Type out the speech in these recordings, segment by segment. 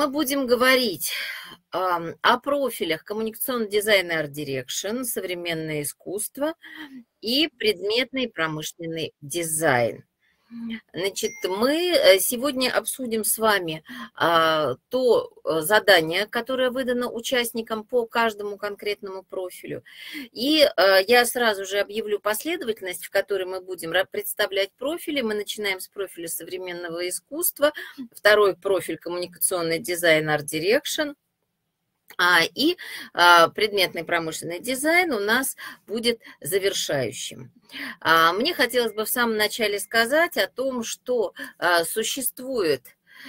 мы будем говорить о профилях коммуникационный дизайн и арт-дирекшн, современное искусство и предметный промышленный дизайн. Значит, мы сегодня обсудим с вами то задание, которое выдано участникам по каждому конкретному профилю. И я сразу же объявлю последовательность, в которой мы будем представлять профили. Мы начинаем с профиля современного искусства, второй профиль коммуникационный дизайн, арт-дирекшн. И предметный промышленный дизайн у нас будет завершающим. Мне хотелось бы в самом начале сказать о том, что существует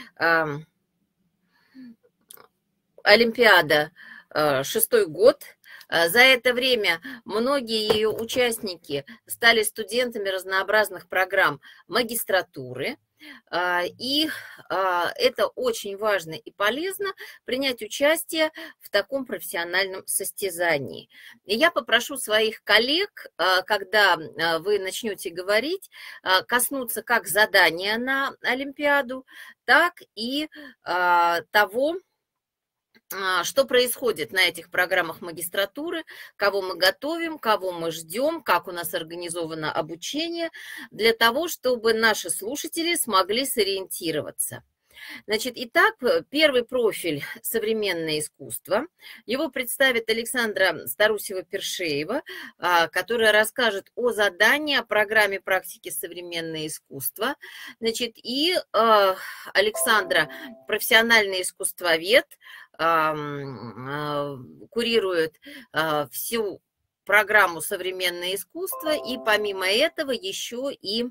Олимпиада 6-й год. За это время многие ее участники стали студентами разнообразных программ магистратуры. И это очень важно и полезно принять участие в таком профессиональном состязании. И я попрошу своих коллег, когда вы начнете говорить, коснуться как задания на Олимпиаду, так и того, что происходит на этих программах магистратуры, кого мы готовим, кого мы ждем, как у нас организовано обучение, для того, чтобы наши слушатели смогли сориентироваться. Значит, итак, первый профиль «Современное искусство». Его представит Александра Старусева-Першеева, которая расскажет о задании, о программе практики «Современное искусство». Значит, и Александра – профессиональный искусствовед, курирует всю программу «Современное искусство», и помимо этого еще и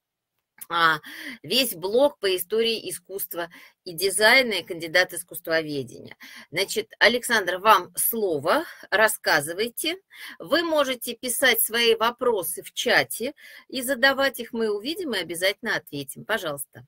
весь блок по истории искусства и дизайна, и кандидат искусствоведения. Значит, Александр, вам слово, рассказывайте. Вы можете писать свои вопросы в чате и задавать их, мы увидим и обязательно ответим. Пожалуйста.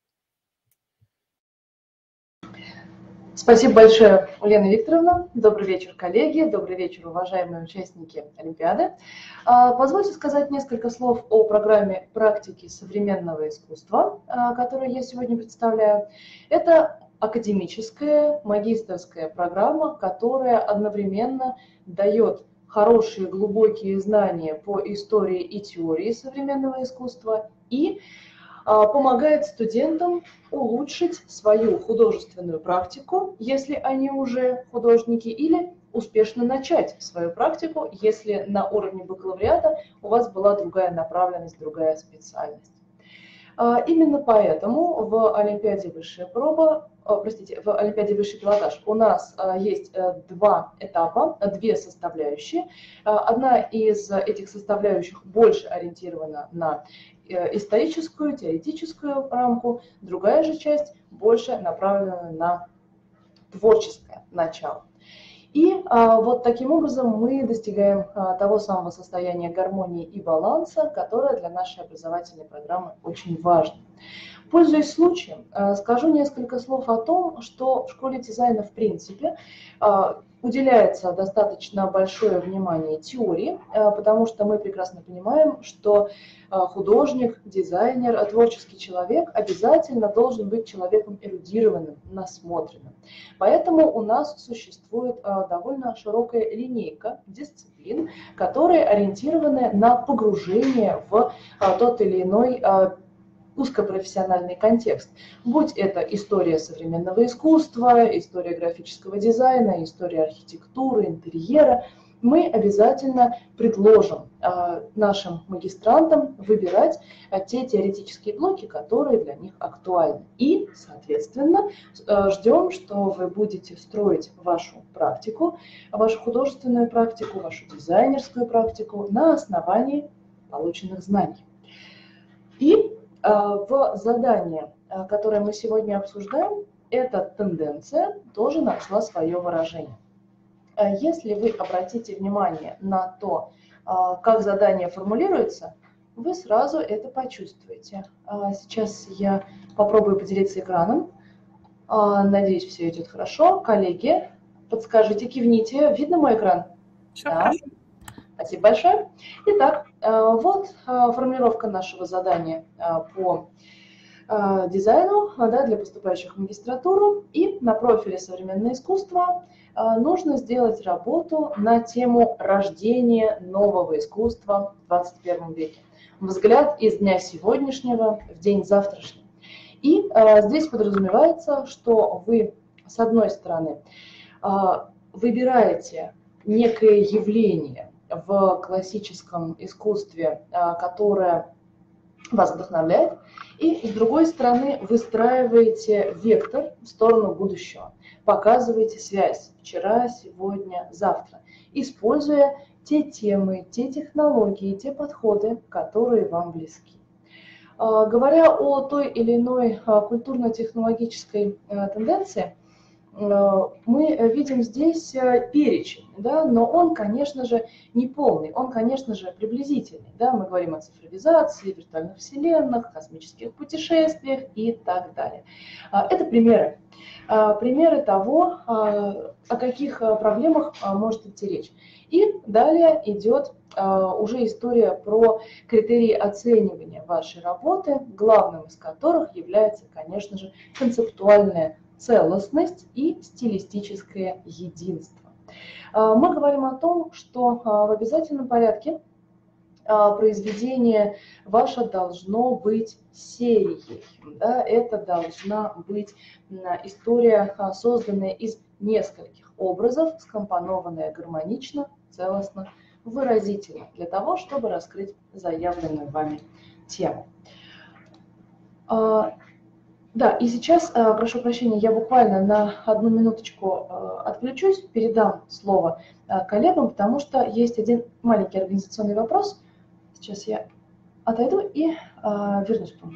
Спасибо большое, Лена Викторовна. Добрый вечер, коллеги. Добрый вечер, уважаемые участники Олимпиады. Позвольте сказать несколько слов о программе практики современного искусства, которую я сегодня представляю. Это академическая, магистерская программа, которая одновременно дает хорошие, глубокие знания по истории и теории современного искусства и помогает студентам улучшить свою художественную практику, если они уже художники, или успешно начать свою практику, если на уровне бакалавриата у вас была другая направленность, другая специальность. Именно поэтому в Олимпиаде высшая проба, в Олимпиаде высший пилотаж у нас есть два этапа, две составляющие. Одна из этих составляющих больше ориентирована на историческую, теоретическую рамку, другая же часть больше направлена на творческое начало. И вот таким образом мы достигаем того самого состояния гармонии и баланса, которое для нашей образовательной программы очень важно. Пользуясь случаем, скажу несколько слов о том, что в школе дизайна в принципе уделяется достаточно большое внимание теории, потому что мы прекрасно понимаем, что художник, дизайнер, творческий человек обязательно должен быть человеком эрудированным, насмотренным. Поэтому у нас существует довольно широкая линейка дисциплин, которые ориентированы на погружение в тот или иной узкопрофессиональный контекст. Будь это история современного искусства, история графического дизайна, история архитектуры, интерьера, мы обязательно предложим нашим магистрантам выбирать те теоретические блоки, которые для них актуальны. И, соответственно, ждем, что вы будете строить вашу практику, вашу художественную практику, вашу дизайнерскую практику на основании полученных знаний. И в задании, которое мы сегодня обсуждаем, эта тенденция тоже нашла свое выражение. Если вы обратите внимание на то, как задание формулируется, вы сразу это почувствуете. Сейчас я попробую поделиться экраном. Надеюсь, все идет хорошо. Коллеги, подскажите, кивните. Видно мой экран? Все хорошо. Спасибо большое. Итак, вот формулировка нашего задания по дизайну, да, для поступающих в магистратуру. И на профиле современное искусство нужно сделать работу на тему рождения нового искусства в 21 веке. Взгляд из дня сегодняшнего в день завтрашний. И здесь подразумевается, что вы, с одной стороны, выбираете некое явление в классическом искусстве, которое вас вдохновляет, и, с другой стороны, выстраиваете вектор в сторону будущего, показываете связь вчера, сегодня, завтра, используя те темы, те технологии, те подходы, которые вам близки. Говоря о той или иной культурно-технологической тенденции, мы видим здесь перечень, да, но он, конечно же, не полный, он, конечно же, приблизительный. Да, мы говорим о цифровизации, виртуальных вселенных, космических путешествиях и так далее. Это примеры. Примеры того, о каких проблемах может идти речь. И далее идет уже история про критерии оценивания вашей работы, главным из которых является, конечно же, концептуальная целостность и стилистическое единство. Мы говорим о том, что в обязательном порядке произведение ваше должно быть серией. Да? Это должна быть история, созданная из нескольких образов, скомпонованная гармонично, целостно, выразительно, для того, чтобы раскрыть заявленную вами тему. Да, и сейчас, прошу прощения, я буквально на одну минуточку отключусь, передам слово коллегам, потому что есть один маленький организационный вопрос. Сейчас я отойду и вернусь к вам.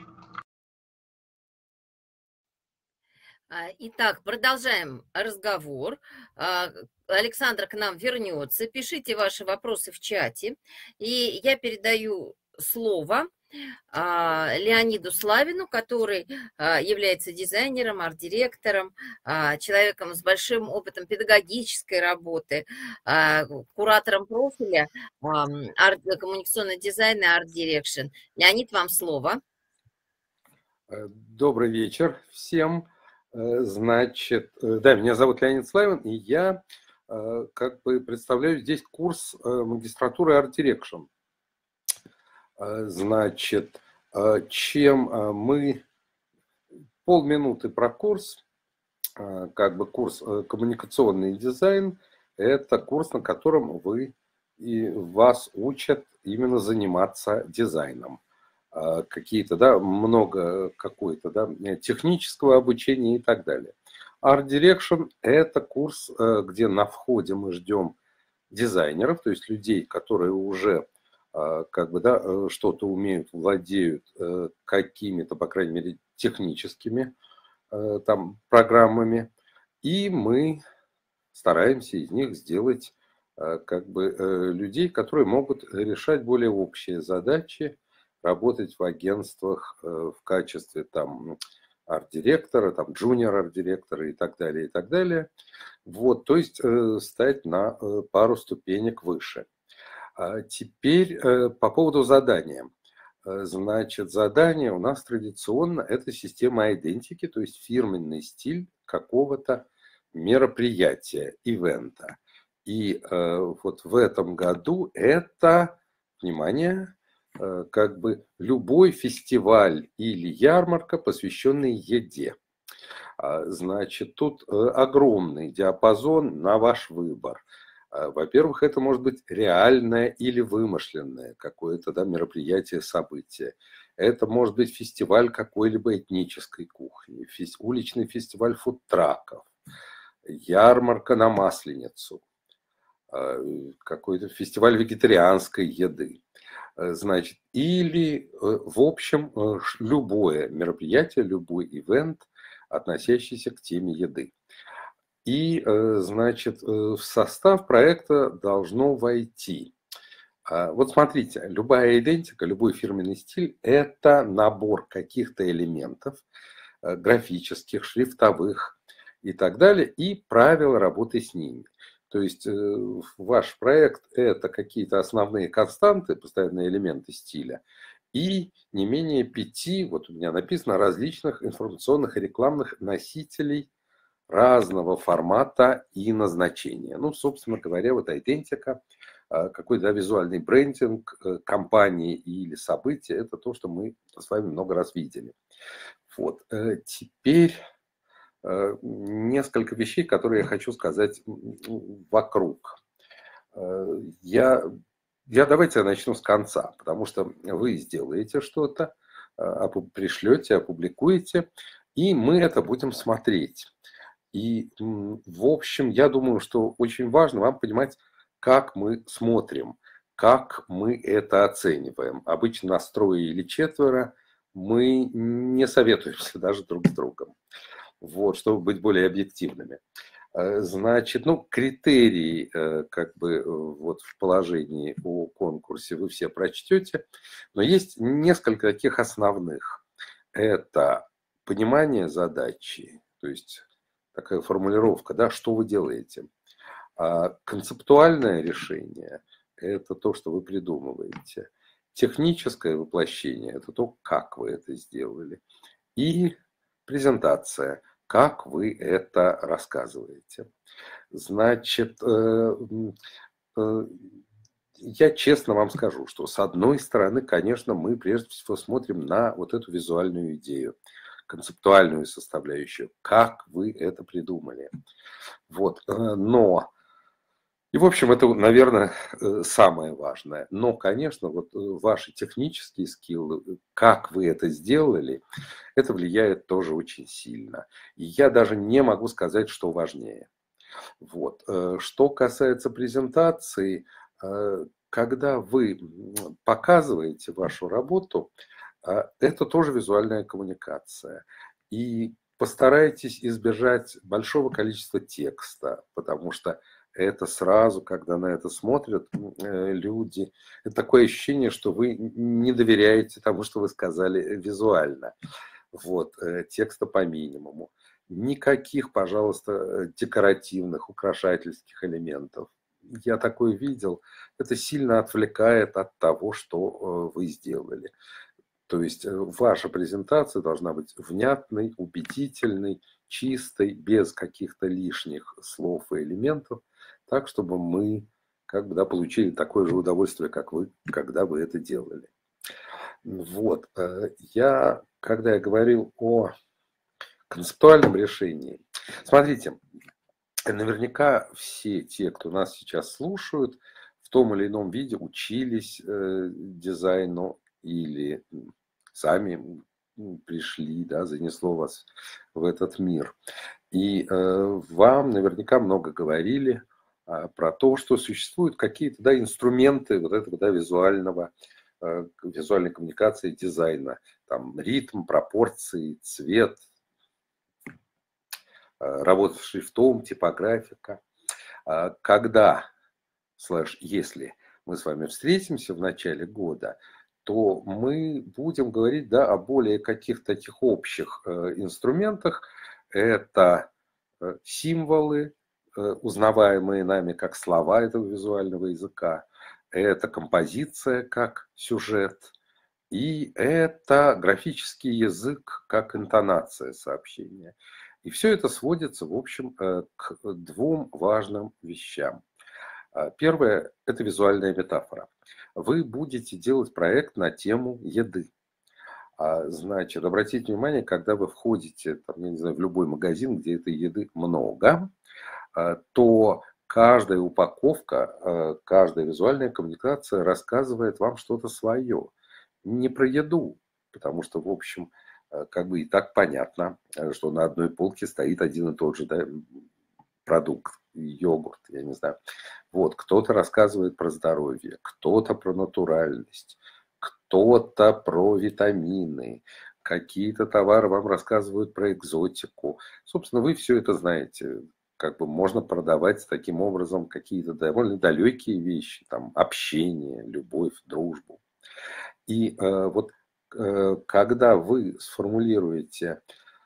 Итак, продолжаем разговор. Александра к нам вернется. Пишите ваши вопросы в чате. И я передаю слово Леониду Славину, который является дизайнером, арт-директором, человеком с большим опытом педагогической работы, куратором профиля коммуникационный дизайн и арт-дирекшн. Леонид, вам слово. Добрый вечер всем. Значит, да, меня зовут Леонид Славин, и я как бы представляю здесь курс магистратуры арт-дирекшн. Значит, чем мы полминуты про курс, как бы курс коммуникационный дизайн, это курс, на котором вас учат именно заниматься дизайном. Какие-то, да, много какой-то, да, технического обучения и так далее. Art Direction – это курс, где на входе мы ждем дизайнеров, то есть людей, которые уже как бы, да, что-то умеют, владеют какими-то, по крайней мере, техническими там программами, и мы стараемся из них сделать как бы людей, которые могут решать более общие задачи, работать в агентствах в качестве там арт-директора, там джуниор арт-директора и так далее, и так далее. Вот, то есть стать на пару ступенек выше. Теперь по поводу задания. Значит, задание у нас традиционно это система идентики, то есть фирменный стиль какого-то мероприятия, ивента. И вот в этом году это, внимание, как бы любой фестиваль или ярмарка, посвященный еде. Значит, тут огромный диапазон на ваш выбор. Во-первых, это может быть реальное или вымышленное какое-то, да, мероприятие, событие. Это может быть фестиваль какой-либо этнической кухни, уличный фестиваль фудтраков, ярмарка на Масленицу, какой-то фестиваль вегетарианской еды. Значит, или, в общем, любое мероприятие, любой ивент, относящийся к теме еды. И, значит, в состав проекта должно войти. Вот смотрите, любая идентика, любой фирменный стиль – это набор каких-то элементов графических, шрифтовых и так далее, и правила работы с ними. То есть ваш проект – это какие-то основные константы, постоянные элементы стиля, и не менее 5, вот у меня написано, различных информационных и рекламных носителей разного формата и назначения. Ну, собственно говоря, вот идентика, какой-то визуальный брендинг компании или события, это то, что мы с вами много раз видели. Вот. Теперь несколько вещей, которые я хочу сказать вокруг. Давайте я начну с конца, потому что вы сделаете что-то, пришлете, опубликуете, и мы это будем смотреть. И, в общем, я думаю, что очень важно вам понимать, как мы смотрим, как мы это оцениваем. Обычно нас 3 или 4, мы не советуемся даже друг с другом, вот, чтобы быть более объективными. Значит, критерии, как бы, вот в положении о конкурсе вы все прочтете, но есть несколько таких основных. Это понимание задачи, то есть такая формулировка, да, что вы делаете. А концептуальное решение – это то, что вы придумываете. Техническое воплощение – это то, как вы это сделали. И презентация – как вы это рассказываете. Значит, я честно вам скажу, что с одной стороны, конечно, мы прежде всего смотрим на вот эту визуальную идею, концептуальную составляющую, как вы это придумали. Вот, но... И, в общем, это, наверное, самое важное. Но, конечно, вот ваши технические скиллы, как вы это сделали, это влияет тоже очень сильно. И я даже не могу сказать, что важнее. Вот. Что касается презентации, когда вы показываете вашу работу, это тоже визуальная коммуникация. И постарайтесь избежать большого количества текста, потому что это сразу, когда на это смотрят люди, это такое ощущение, что вы не доверяете тому, что вы сказали визуально. Вот, текста по минимуму. Никаких, пожалуйста, декоративных, украшательских элементов. Я такое видел. Это сильно отвлекает от того, что вы сделали. То есть ваша презентация должна быть внятной, убедительной, чистой, без каких-то лишних слов и элементов, так, чтобы мы как бы, да, получили такое же удовольствие, как вы, когда вы это делали. Вот. Когда я говорил о концептуальном решении, смотрите, наверняка все те, кто нас сейчас слушают, в том или ином виде учились дизайну или сами пришли, да, занесло вас в этот мир. И вам наверняка много говорили про то, что существуют какие-то, да, инструменты вот этого, да, визуальной коммуникации, дизайна. Там ритм, пропорции, цвет, работа с шрифтом, типографика. Когда, если мы с вами встретимся в начале года, то мы будем говорить, да, о более каких-то таких общих инструментах. Это символы, узнаваемые нами как слова этого визуального языка. Это композиция как сюжет. И это графический язык как интонация сообщения. И все это сводится, в общем, к 2 важным вещам. Первое – это визуальная метафора. Вы будете делать проект на тему еды. Значит, обратите внимание, когда вы входите, там, я не знаю, в любой магазин, где этой еды много, то каждая упаковка, каждая визуальная коммуникация рассказывает вам что-то свое. Не про еду, потому что, в общем, как бы и так понятно, что на одной полке стоит один и тот же, да, продукт, йогурт, я не знаю. Вот, кто-то рассказывает про здоровье, кто-то про натуральность, кто-то про витамины, какие-то товары вам рассказывают про экзотику. Собственно, вы все это знаете. Как бы можно продавать таким образом какие-то довольно далекие вещи, там, общение, любовь, дружбу. И вот когда вы сформулируете,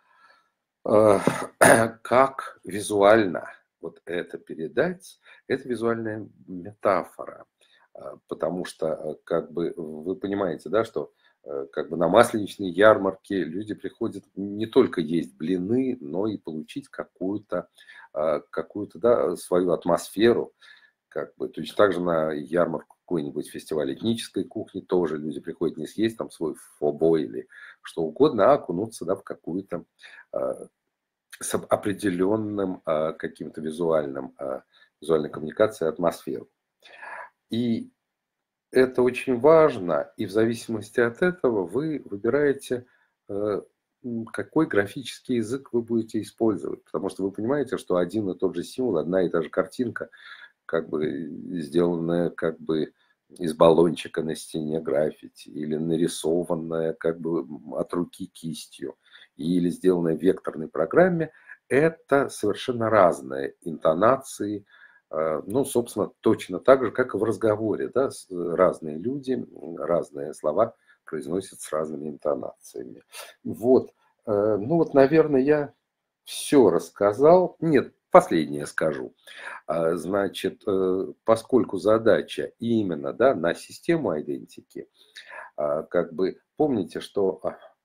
как визуально вот это передать, это визуальная метафора. Потому что, как бы, вы понимаете, да, что как бы на масленичные ярмарки люди приходят не только есть блины, но и получить какую-то, да, свою атмосферу. Как бы, точно так же на ярмарку какой-нибудь фестиваль этнической кухни тоже люди приходят не съесть там свой фобо или что угодно, а окунуться, да, в какую-то с определенным каким-то визуальной коммуникацией атмосферу. И это очень важно, и в зависимости от этого вы выбираете, какой графический язык вы будете использовать. Потому что вы понимаете, что один и тот же символ, одна и та же картинка, как бы сделанная как бы из баллончика на стене граффити, или нарисованная как бы от руки кистью, или сделанная в векторной программе, это совершенно разные интонации. Ну, собственно, точно так же, как и в разговоре, да, разные люди, разные слова произносят с разными интонациями. Вот, ну вот, наверное, я все рассказал. Нет, последнее скажу. Значит, поскольку задача именно, да, на систему идентики, как бы помните, что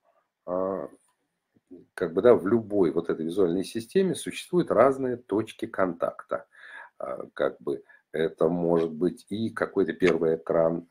как бы, да, в любой вот этой визуальной системе существуют разные точки контакта. Как бы это может быть и какой-то первый экран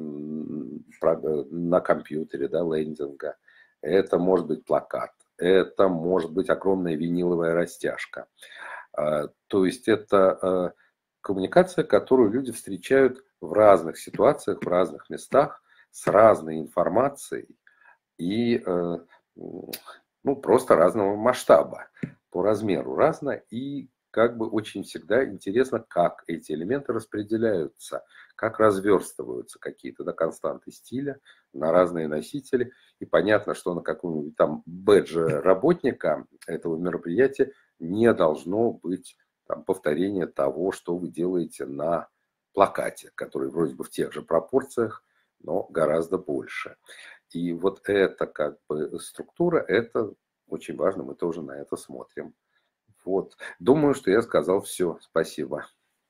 на компьютере, да, лендинга, это может быть плакат, это может быть огромная виниловая растяжка. То есть это коммуникация, которую люди встречают в разных ситуациях, в разных местах, с разной информацией и ну, просто разного масштаба, по размеру разно, и как бы очень всегда интересно, как эти элементы распределяются, как разверстываются какие-то, да, константы стиля на разные носители. И понятно, что на каком-нибудь там бэдже работника этого мероприятия не должно быть там повторения того, что вы делаете на плакате, который вроде бы в тех же пропорциях, но гораздо больше. И вот эта как бы структура, это очень важно, мы тоже на это смотрим. Вот. Думаю, что я сказал все. Спасибо.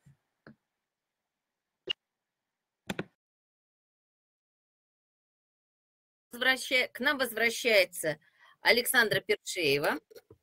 К нам возвращается Александра Першеева.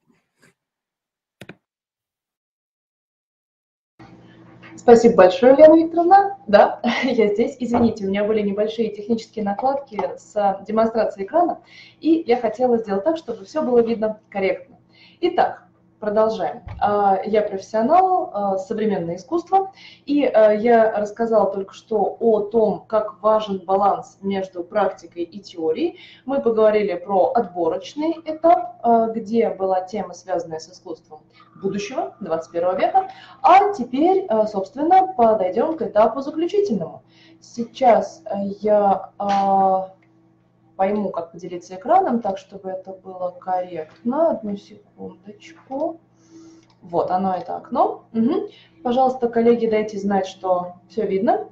Спасибо большое, Лена Викторовна. Да, я здесь. Извините, у меня были небольшие технические накладки с демонстрацией экрана, и я хотела сделать так, чтобы все было видно корректно. Итак, продолжаем. Я профессионал, современное искусство, и я рассказала только что о том, как важен баланс между практикой и теорией. Мы поговорили про отборочный этап, где была тема, связанная с искусством будущего, 21 века, а теперь, собственно, подойдем к этапу заключительному. Сейчас я пойму, как поделиться экраном, так, чтобы это было корректно. Одну секундочку. Вот оно, это окно. Угу. Пожалуйста, коллеги, дайте знать, что все видно.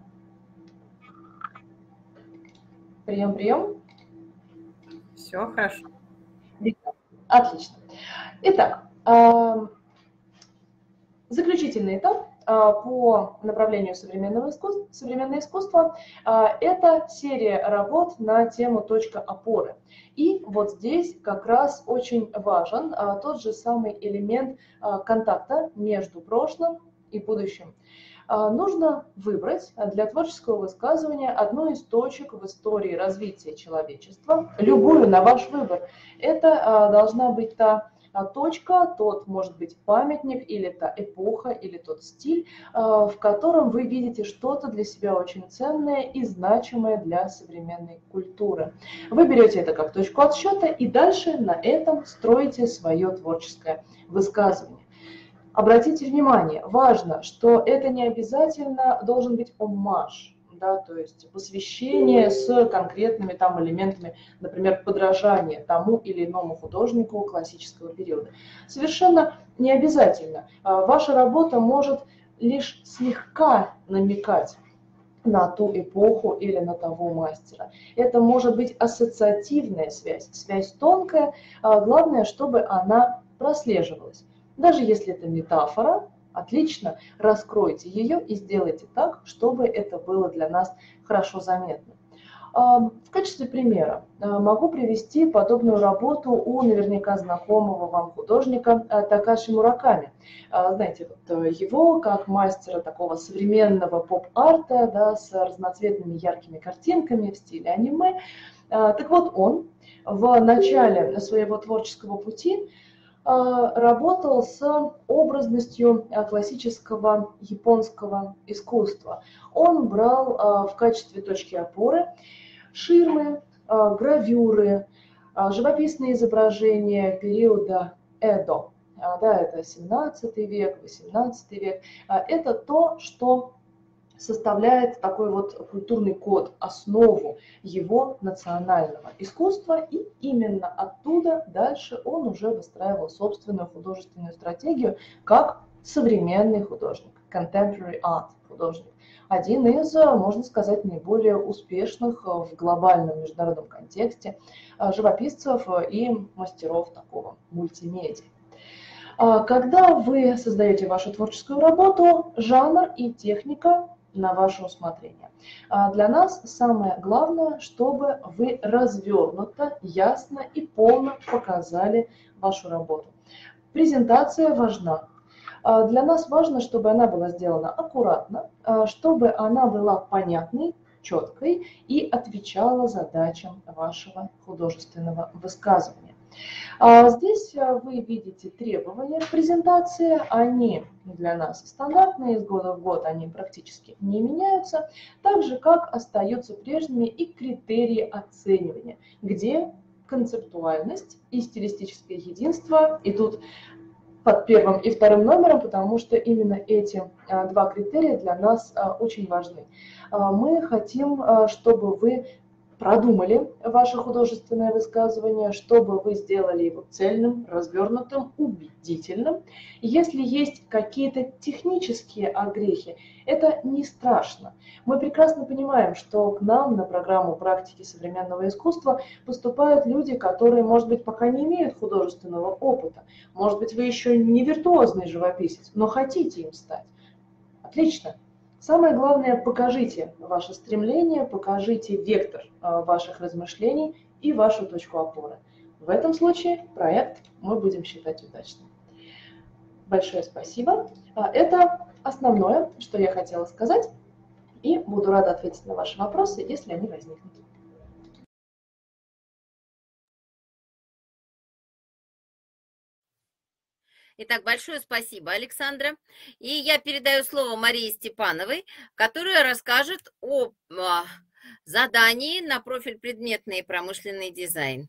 Прием. Все хорошо. Отлично. Итак, заключительный этап по направлению современное искусство – это серия работ на тему «Точка опоры». И вот здесь как раз очень важен тот же самый элемент контакта между прошлым и будущим. Нужно выбрать для творческого высказывания одну из точек в истории развития человечества, любую на ваш выбор. Это должна быть та точка, тот, может быть, памятник, или та эпоха, или тот стиль, в котором вы видите что-то для себя очень ценное и значимое для современной культуры. Вы берете это как точку отсчета и дальше на этом строите свое творческое высказывание. Обратите внимание, важно, что это не обязательно должен быть оммаж. Да, то есть посвящение с конкретными там элементами, например, подражание тому или иному художнику классического периода. Совершенно не обязательно. Ваша работа может лишь слегка намекать на ту эпоху или на того мастера. Это может быть ассоциативная связь, связь тонкая, главное, чтобы она прослеживалась. Даже если это метафора, отлично, раскройте ее и сделайте так, чтобы это было для нас хорошо заметно. В качестве примера могу привести подобную работу у наверняка знакомого вам художника Такаши Мураками. Знаете, вот его как мастера такого современного поп-арта, да, с разноцветными яркими картинками в стиле аниме. Так вот, он в начале своего творческого пути работал с образностью классического японского искусства. Он брал в качестве точки опоры ширмы, гравюры, живописные изображения периода Эдо. Да, это 17 век, 18 век. Это то, что составляет такой вот культурный код, основу его национального искусства, и именно оттуда дальше он уже выстраивал собственную художественную стратегию как современный художник, contemporary art художник. Один из, можно сказать, наиболее успешных в глобальном международном контексте живописцев и мастеров такого мультимедиа. Когда вы создаете вашу творческую работу, жанр и техника на ваше усмотрение. Для нас самое главное, чтобы вы развернуто, ясно и полно показали вашу работу. Презентация важна. Для нас важно, чтобы она была сделана аккуратно, чтобы она была понятной, четкой и отвечала задачам вашего художественного высказывания. Здесь вы видите требования к презентации, они для нас стандартные, из года в год они практически не меняются, так же как остаются прежними и критерии оценивания, где концептуальность и стилистическое единство идут под первым и вторым номером, потому что именно эти два критерия для нас очень важны. Мы хотим, чтобы вы продумали ваше художественное высказывание, чтобы вы сделали его цельным, развернутым, убедительным. Если есть какие-то технические огрехи, это не страшно. Мы прекрасно понимаем, что к нам на программу практики современного искусства поступают люди, которые, может быть, пока не имеют художественного опыта. Может быть, вы еще не виртуозный живописец, но хотите им стать. Отлично. Самое главное, покажите ваше стремление, покажите вектор ваших размышлений и вашу точку опоры. В этом случае проект мы будем считать удачным. Большое спасибо. Это основное, что я хотела сказать, и буду рада ответить на ваши вопросы, если они возникнут. Итак, большое спасибо, Александра. И я передаю слово Марии Степановой, которая расскажет о задании на профиль предметный и промышленный дизайн.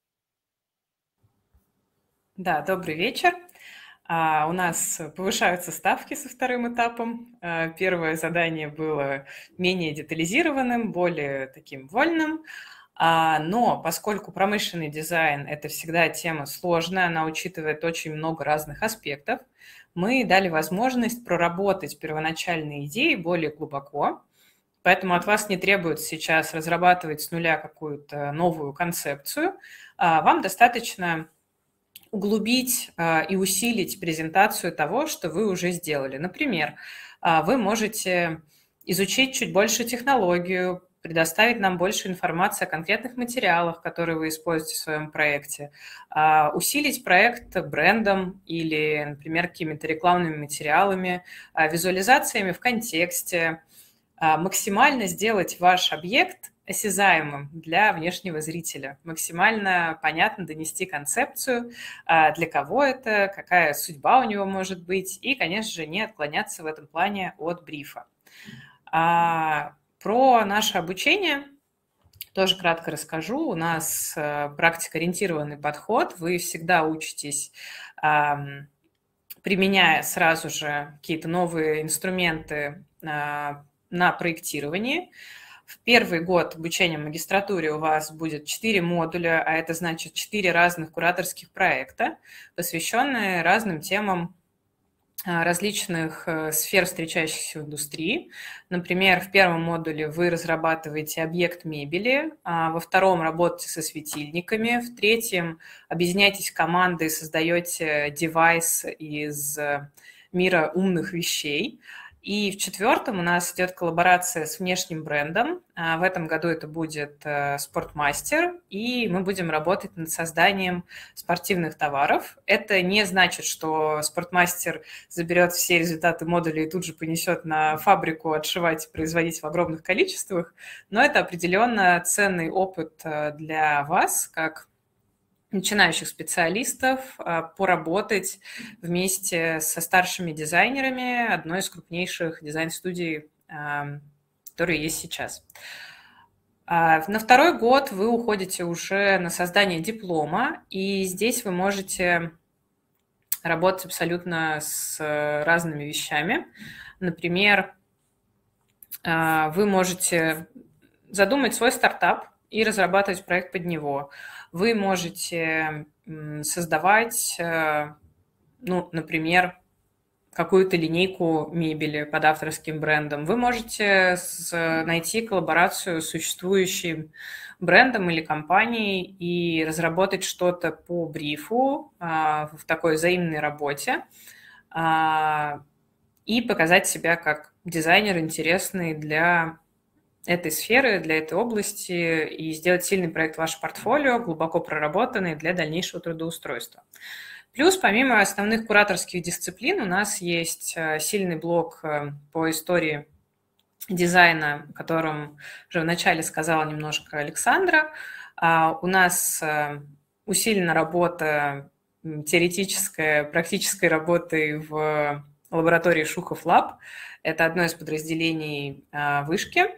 Да, добрый вечер. У нас повышаются ставки со вторым этапом. Первое задание было менее детализированным, более таким вольным. Но поскольку промышленный дизайн – это всегда тема сложная, она учитывает очень много разных аспектов, мы дали возможность проработать первоначальные идеи более глубоко. Поэтому от вас не требуется сейчас разрабатывать с нуля какую-то новую концепцию. Вам достаточно углубить и усилить презентацию того, что вы уже сделали. Например, вы можете изучить чуть больше технологию, предоставить нам больше информации о конкретных материалах, которые вы используете в своем проекте, усилить проект брендом или, например, какими-то рекламными материалами, визуализациями в контексте, максимально сделать ваш объект осязаемым для внешнего зрителя, максимально понятно донести концепцию, для кого это, какая судьба у него может быть, и, конечно же, не отклоняться в этом плане от брифа. Про наше обучение тоже кратко расскажу. У нас практикоориентированный подход. Вы всегда учитесь, применяя сразу же какие-то новые инструменты на проектировании. В первый год обучения в магистратуре у вас будет 4 модуля, а это значит 4 разных кураторских проекта, посвященные разным темам различных сфер, встречающихся в индустрии. Например, в первом модуле вы разрабатываете объект мебели, во втором работаете со светильниками, в третьем объединяетесь в команды и создаете девайс из мира умных вещей. И в четвертом у нас идет коллаборация с внешним брендом. В этом году это будет Спортмастер, и мы будем работать над созданием спортивных товаров. Это не значит, что Спортмастер заберет все результаты модуля и тут же понесет на фабрику отшивать и производить в огромных количествах, но это определенно ценный опыт для вас, как начинающих специалистов, поработать вместе со старшими дизайнерами одной из крупнейших дизайн-студий, которые есть сейчас. На второй год вы уходите уже на создание диплома, и здесь вы можете работать абсолютно с разными вещами. Например, вы можете задумать свой стартап и разрабатывать проект под него. Вы можете создавать, например, какую-то линейку мебели под авторским брендом. Вы можете найти коллаборацию с существующим брендом или компанией и разработать что-то по брифу в такой взаимной работе и показать себя как дизайнер интересный для этой сферы, для этой области и сделать сильный проект в ваше портфолио, глубоко проработанный для дальнейшего трудоустройства. Плюс, помимо основных кураторских дисциплин, у нас есть сильный блок по истории дизайна, о котором уже вначале сказала немножко Александра. У нас усилена работа теоретическая, практической работы в лаборатории Шухов Лаб. Это одно из подразделений вышки.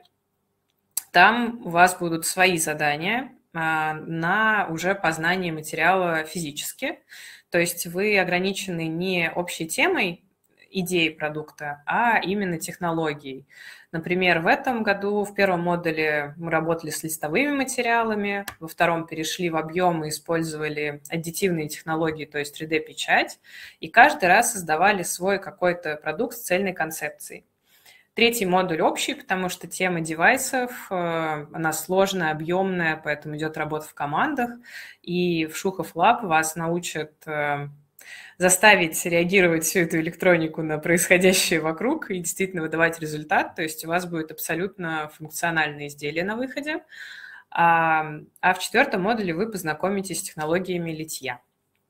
Там у вас будут свои задания на уже познание материала физически. То есть вы ограничены не общей темой идеи продукта, а именно технологией. Например, в этом году в первом модуле мы работали с листовыми материалами, во втором перешли в объем и использовали аддитивные технологии, то есть 3D-печать, и каждый раз создавали свой какой-то продукт с цельной концепцией. Третий модуль общий, потому что тема девайсов, она сложная, объемная, поэтому идет работа в командах. И в Шухов Лаб вас научат заставить реагировать всю эту электронику на происходящее вокруг и действительно выдавать результат. То есть у вас будет абсолютно функциональное изделие на выходе. А в четвертом модуле вы познакомитесь с технологиями литья.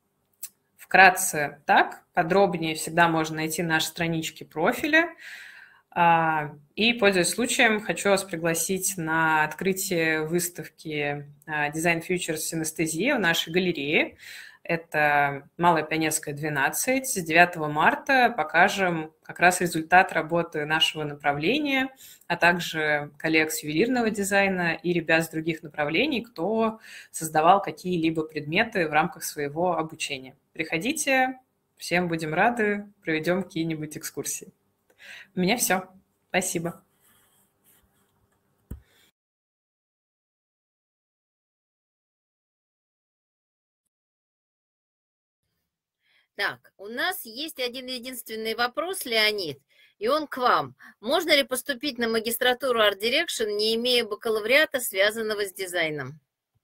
Вкратце так, подробнее всегда можно найти наши странички профиля. И, пользуясь случаем, хочу вас пригласить на открытие выставки Design Futures Synesthesia в нашей галерее. Это Малая Пионерская, 12. С 9 марта покажем как раз результат работы нашего направления, а также коллег с ювелирного дизайна и ребят с других направлений, кто создавал какие-либо предметы в рамках своего обучения. Приходите, всем будем рады, проведем какие-нибудь экскурсии. У меня все. Спасибо. Так, у нас есть один единственный вопрос, Леонид, и он к вам. Можно ли поступить на магистратуру Art Direction, не имея бакалавриата, связанного с дизайном?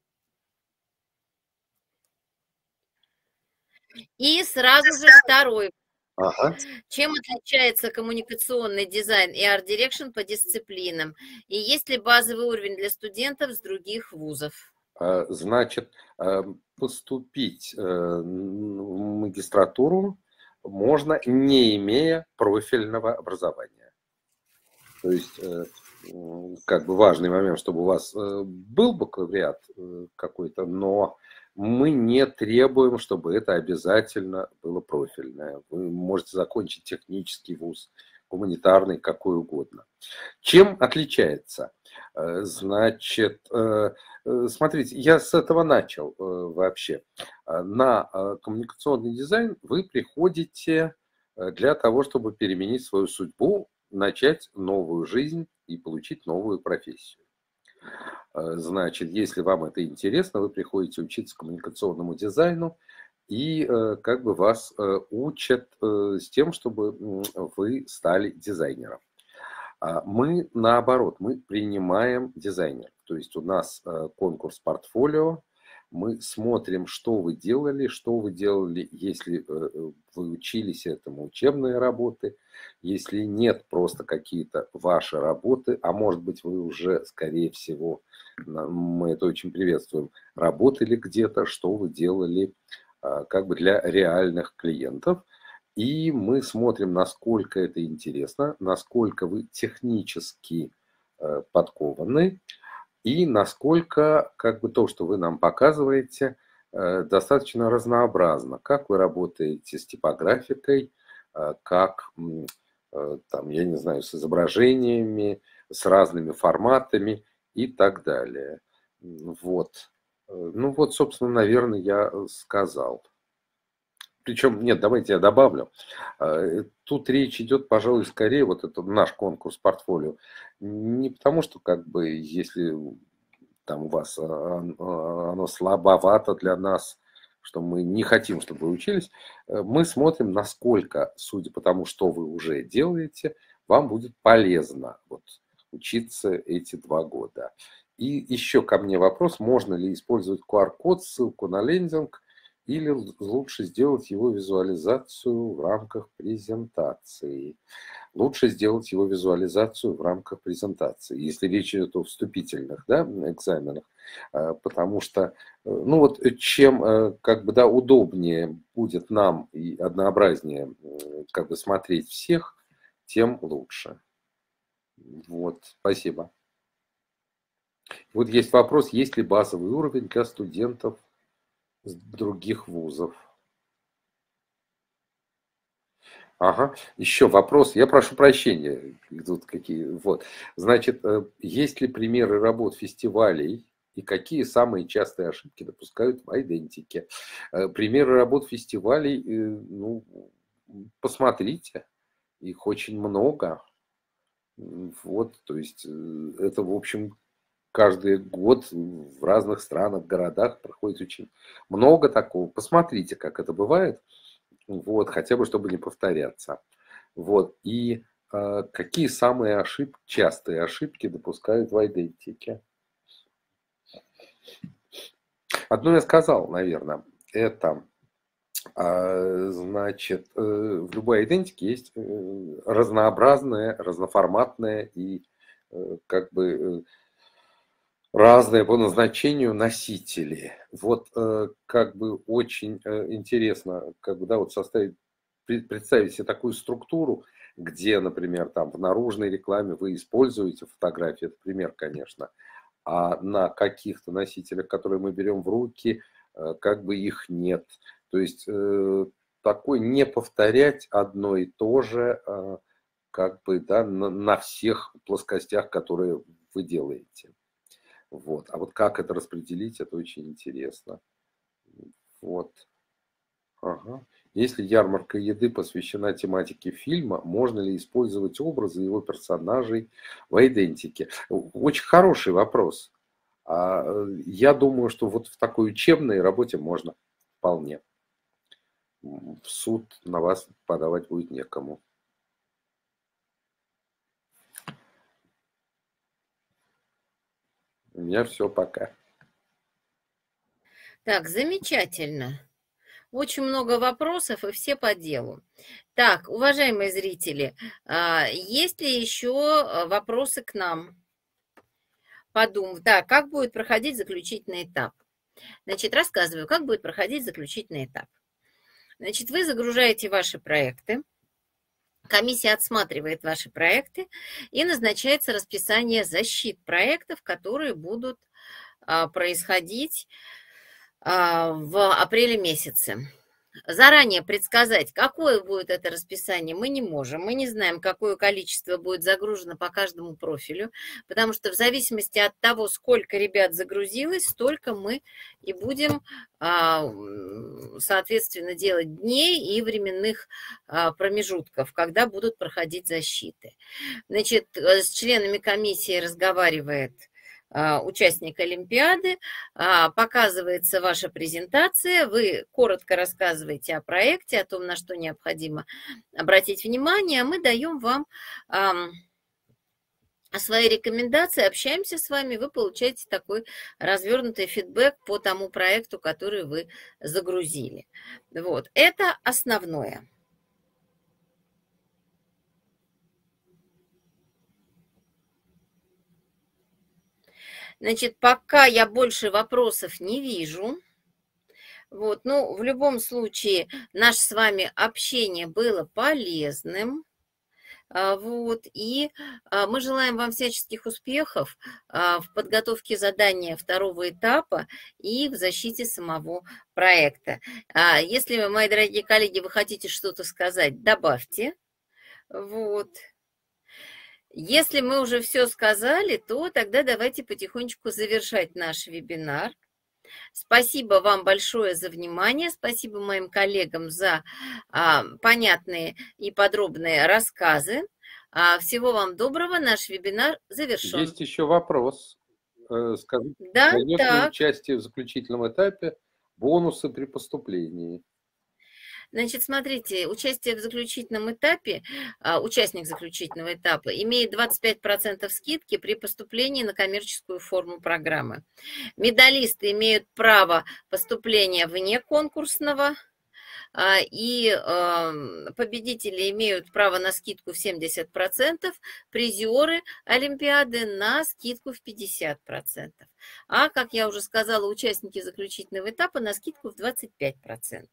И сразу же второй. Ага. Чем отличается коммуникационный дизайн и Art Direction по дисциплинам? И есть ли базовый уровень для студентов с других вузов? Значит, поступить в магистратуру можно, не имея профильного образования. То есть, как бы важный момент, чтобы у вас был бакалавриат какой-то, но мы не требуем, чтобы это обязательно было профильное. Вы можете закончить технический вуз, гуманитарный, какой угодно. Чем отличается? Значит, смотрите, я с этого начал вообще. На коммуникационный дизайн вы приходите для того, чтобы переменить свою судьбу, начать новую жизнь и получить новую профессию. Значит, если вам это интересно, вы приходите учиться коммуникационному дизайну, и как бы вас учат с тем, чтобы вы стали дизайнером. Мы, наоборот, мы принимаем дизайнеров. То есть у нас конкурс портфолио, Мы смотрим, что вы делали, если вы учились этому, учебные работы, если нет, просто какие-то ваши работы, а может быть вы уже, скорее всего, мы это очень приветствуем, работали где-то, что вы делали как бы для реальных клиентов. И мы смотрим, насколько это интересно, насколько вы технически подкованы, и насколько как бы то, что вы нам показываете, достаточно разнообразно. Как вы работаете с типографикой, как, там, я не знаю, с изображениями, с разными форматами и так далее. Вот. Ну вот, собственно, наверное, я сказал. Причем, нет, давайте я добавлю. Тут речь идет, пожалуй, скорее, вот это наш конкурс портфолио, не потому что, как бы, если там у вас оно слабовато для нас, что мы не хотим, чтобы вы учились, мы смотрим, насколько, судя по тому, что вы уже делаете, вам будет полезно вот учиться эти 2 года. И еще ко мне вопрос, можно ли использовать QR-код, ссылку на лендинг, или лучше сделать его визуализацию в рамках презентации. Лучше сделать его визуализацию в рамках презентации, если речь идет о вступительных, да, экзаменах, потому что, ну вот, чем как бы, да, удобнее будет нам и однообразнее как бы смотреть всех, тем лучше. Вот, спасибо. Вот есть вопрос, есть ли базовый уровень для студентов с других вузов? Ага, еще вопрос. Я прошу прощения. Тут какие. Вот. Значит, есть ли примеры работ фестивалей и какие самые частые ошибки допускают в идентике? Примеры работ фестивалей, ну, посмотрите, их очень много. Вот, то есть это, в общем, каждый год в разных странах, городах проходит очень много такого. Посмотрите, как это бывает. Вот, хотя бы, чтобы не повторяться. Вот, и какие самые частые ошибки допускают в идентике? Одно я сказал, наверное, это, значит, в любой идентике есть разнообразное, разноформатное и как бы разные по назначению носители. Вот как бы очень интересно, как бы, да, вот представить себе такую структуру, где, например, там в наружной рекламе вы используете фотографии, это пример, конечно, а на каких-то носителях, которые мы берем в руки, как бы их нет. То есть такой не повторять одно и то же, как бы, да, на всех плоскостях, которые вы делаете. Вот. А вот как это распределить, это очень интересно. Вот. Ага. Если ярмарка еды посвящена тематике фильма, можно ли использовать образы его персонажей в идентике? Очень хороший вопрос. Я думаю, что вот в такой учебной работе можно вполне. В суд на вас подавать будет некому. У меня все, пока. Так, замечательно. Очень много вопросов, и все по делу. Так, уважаемые зрители, есть ли еще вопросы к нам? Да, как будет проходить заключительный этап? Значит, рассказываю, как будет проходить заключительный этап. Значит, вы загружаете ваши проекты, комиссия отсматривает ваши проекты, и назначается расписание защит проектов, которые будут происходить в апреле месяце. Заранее предсказать, какое будет это расписание, мы не можем. Мы не знаем, какое количество будет загружено по каждому профилю, потому что в зависимости от того, сколько ребят загрузилось, столько мы и будем, соответственно, делать дней и временных промежутков, когда будут проходить защиты. Значит, с членами комиссии разговаривает участник Олимпиады, показывается ваша презентация, вы коротко рассказываете о проекте, о том, на что необходимо обратить внимание, а мы даем вам свои рекомендации, общаемся с вами, вы получаете такой развернутый фидбэк по тому проекту, который вы загрузили. Вот, это основное. Значит, пока я больше вопросов не вижу. Вот, ну, в любом случае, наше с вами общение было полезным. Вот, и мы желаем вам всяческих успехов в подготовке задания второго этапа и в защите самого проекта. Если, мои дорогие коллеги, вы хотите что-то сказать, добавьте. Вот. Если мы уже все сказали, то тогда давайте потихонечку завершать наш вебинар. Спасибо вам большое за внимание, спасибо моим коллегам за понятные и подробные рассказы. Всего вам доброго, наш вебинар завершен. Есть еще вопрос. Скажите, Да, конечно, так. участие в заключительном этапе, бонусы при поступлении. Значит, смотрите, участие в заключительном этапе, участник заключительного этапа имеет 25% скидки при поступлении на коммерческую форму программы. Медалисты имеют право поступления вне конкурсного, и победители имеют право на скидку в 70%, призеры Олимпиады на скидку в 50%. А, как я уже сказала, участники заключительного этапа на скидку в 25%.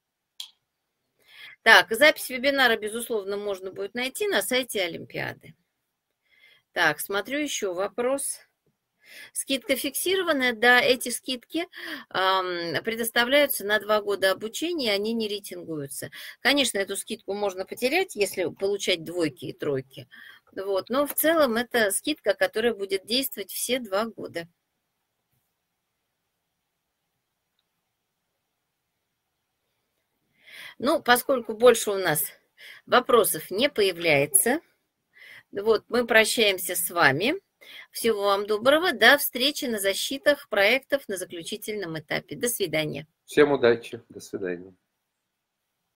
Так, запись вебинара, безусловно, можно будет найти на сайте Олимпиады. Так, смотрю еще вопрос. Скидка фиксированная, да, эти скидки предоставляются на 2 года обучения, они не рейтингуются. Конечно, эту скидку можно потерять, если получать двойки и тройки. Вот, но в целом это скидка, которая будет действовать все 2 года. Ну, поскольку больше у нас вопросов не появляется, вот, мы прощаемся с вами. Всего вам доброго. До встречи на защитах проектов на заключительном этапе. До свидания. Всем удачи. До свидания.